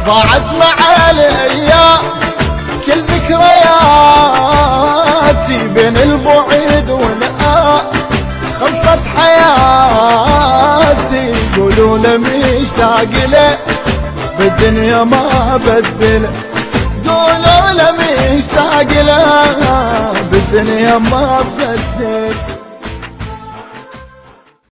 ضاعت مع الايام كل ذكرياتي بين البعيد والآ خلصت حياتي. يقولون مشتاق له بالدنيا ما بدله، قولوا له مشتاق له بالدنيا ما بدله.